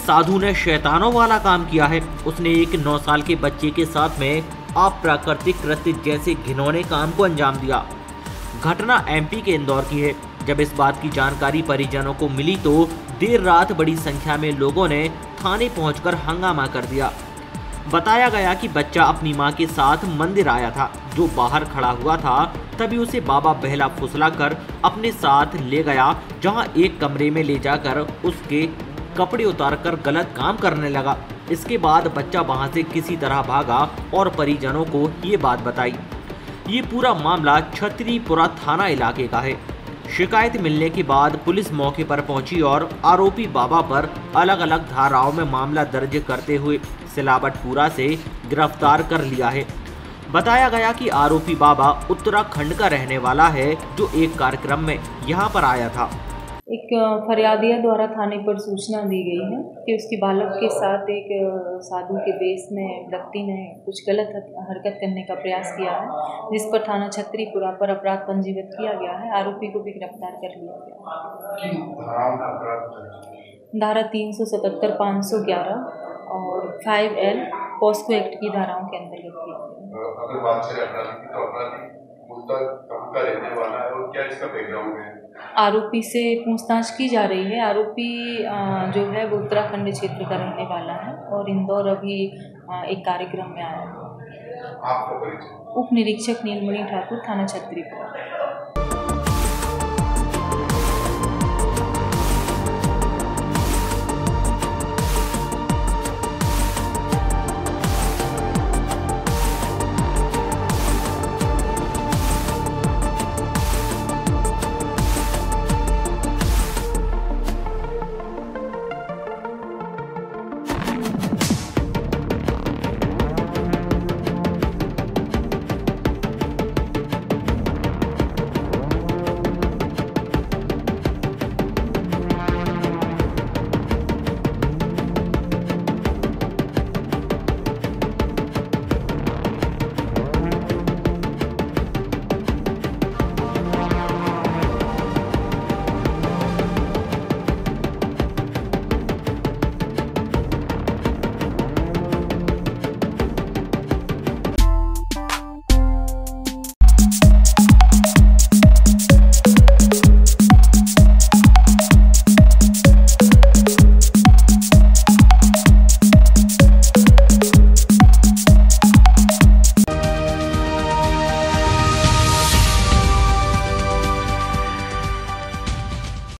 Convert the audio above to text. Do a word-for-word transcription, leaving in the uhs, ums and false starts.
साधु ने शैतानों वाला काम किया है। उसने एक नौ साल के बच्चे के साथ में अप्राकृतिक कृत्य जैसे घिनौने काम को अंजाम दिया। घटना एमपी के इंदौर की है। जब इस बात की जानकारी परिजनों को मिली तो देर रात बड़ी संख्या में लोगों ने थाने पहुंचकर हंगामा कर दिया। बताया गया कि बच्चा अपनी मां के साथ मंदिर आया था, जो बाहर खड़ा हुआ था। तभी उसे बाबा बहला फुसला कर अपने साथ ले गया, जहां एक कमरे में ले जाकर उसके कपड़े उतारकर गलत काम करने लगा। इसके बाद बच्चा वहां से किसी तरह भागा और परिजनों को ये बात बताई। ये पूरा मामला छतरीपुरा थाना इलाके का है। शिकायत मिलने के बाद पुलिस मौके पर पहुंची और आरोपी बाबा पर अलग अलग धाराओं में मामला दर्ज करते हुए सिलावटपुरा से गिरफ्तार कर लिया है। बताया गया कि आरोपी बाबा उत्तराखंड का रहने वाला है, जो एक कार्यक्रम में यहां पर आया था। एक फरियादिया द्वारा थाने पर सूचना दी गई है कि उसके बालक के साथ एक साधु के वेश में व्यक्ति ने कुछ गलत हरकत करने का प्रयास किया है, जिस पर थाना छतरीपुरा पर अपराध पंजीबद्ध किया गया है। आरोपी को भी गिरफ्तार कर लिया गया है। धारा तीन सौ सतहत्तर पाँच सौ ग्यारह और फाइव एल पॉस्को एक्ट की धाराओं के अंतर्गत किया गया। अगर बात करें अपराधी की, तो अपराधी कहाँ का रहने वाला है और क्या इसका बैकग्राउंड है? आरोपी से पूछताछ की जा रही है। आरोपी जो है वो उत्तराखंड क्षेत्र का रहने वाला है और इंदौर अभी एक कार्यक्रम में आया है। आपका परिचय? उप निरीक्षक नीलमणि ठाकुर, थाना छतरीपुरा।